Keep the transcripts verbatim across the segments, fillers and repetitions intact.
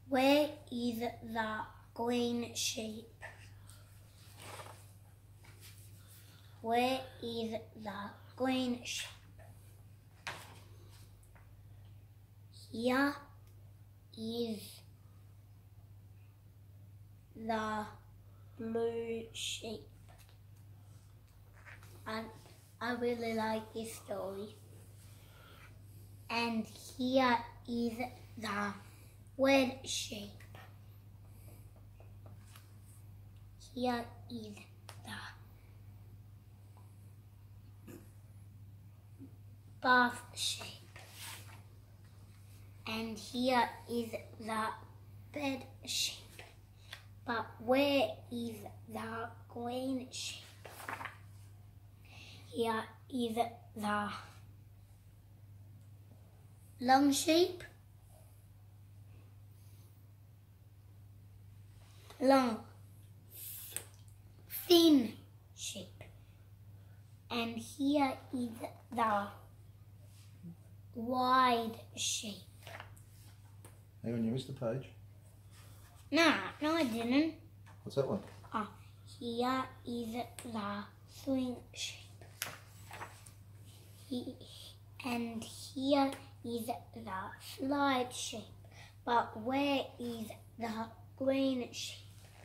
Where is the green sheep? Where is the green sheep? Here is the blue sheep. And I really like this story. And here is the red sheep. Here is the buff sheep. And here is the red sheep. But where is the green sheep? Here is the long sheep. Long, thin sheep. And here is the wide sheep. Hang on, you missed a page. No, no I didn't. What's that one? Oh, here is the swing sheep. He, and here is the slide sheep. But where is the green sheep?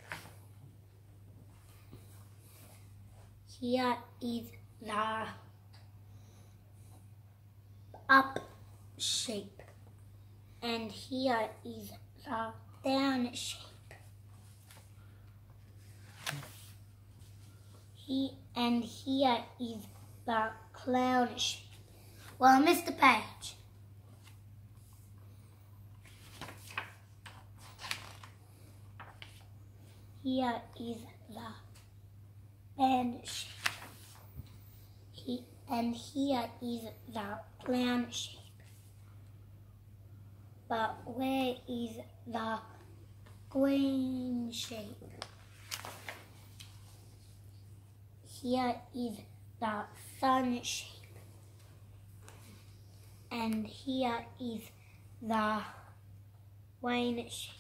Here is the up sheep. And here is the down sheep. He, and here is the clown sheep. Well, I missed a page. Here is the band sheep. He, and here is the clown sheep. But where is the green sheep? Here is the sun sheep. And here is the rain sheep.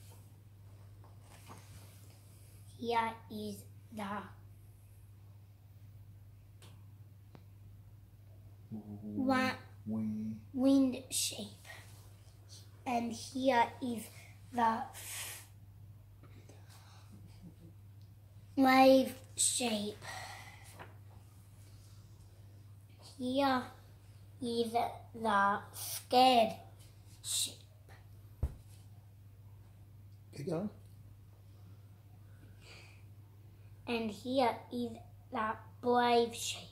Here is the wa wind sheep. And here is the wave sheep. Here is the scared sheep. Keep going. And here is the brave sheep.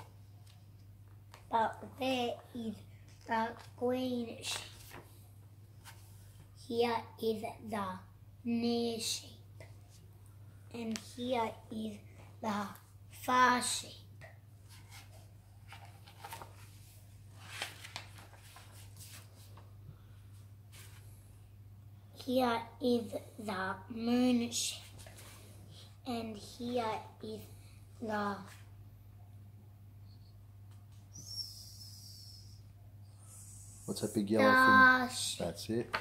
But where is the green sheep? Here is the near sheep. And here is the far sheep. Here is the moon sheep. And here is the What's that big yellow star thing? sheep. That's it.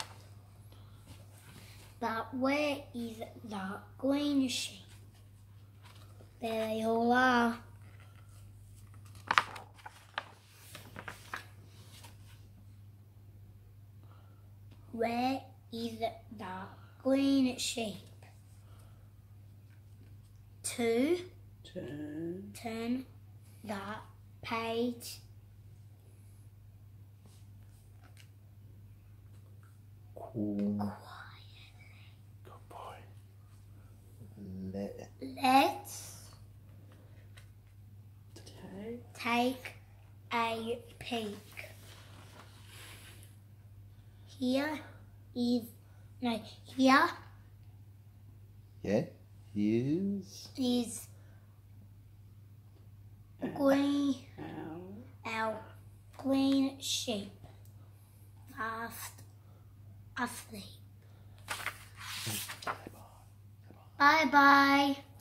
But where is the green sheep? There they all are. Where is the green sheep? To Turn. turn the page. Cool. Good boy. Let Let's Take. take a peek. Here is, no, here yeah. Here's is green, Ow. our green sheep. Fast asleep. Bye bye.